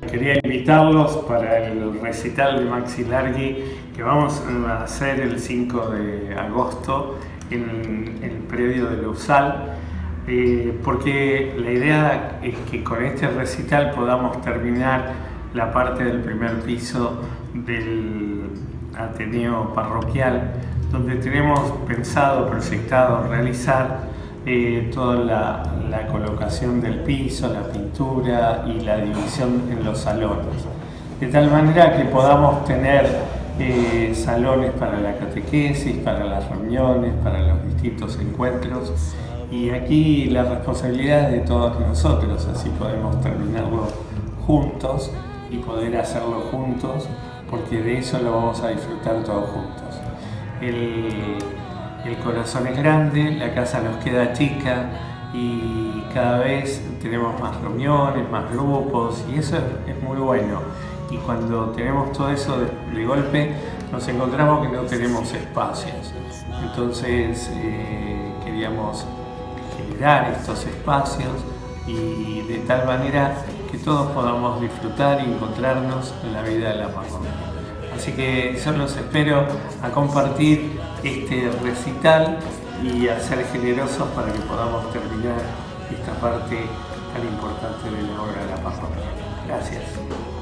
Quería invitarlos para el recital de Maxi Largui que vamos a hacer el 5 de agosto en el predio de Lausal, porque la idea es que con este recital podamos terminar la parte del primer piso del Ateneo Parroquial, donde tenemos pensado, proyectado, realizar toda la colocación del piso, la pintura y la división en los salones, de tal manera que podamos tener salones para la catequesis, para las reuniones, para los distintos encuentros, y aquí la responsabilidad es de todos nosotros, así podemos terminarlo juntos y poder hacerlo juntos, porque de eso lo vamos a disfrutar todos juntos. El corazón es grande, la casa nos queda chica y cada vez tenemos más reuniones, más grupos, y eso es muy bueno. Y cuando tenemos todo eso de golpe, nos encontramos que no tenemos espacios. Entonces queríamos generar estos espacios y de tal manera que todos podamos disfrutar y encontrarnos en la vida de la parroquia. Así que yo los espero a compartir este recital y a ser generosos para que podamos terminar esta parte tan importante de la obra de la parroquia. Gracias.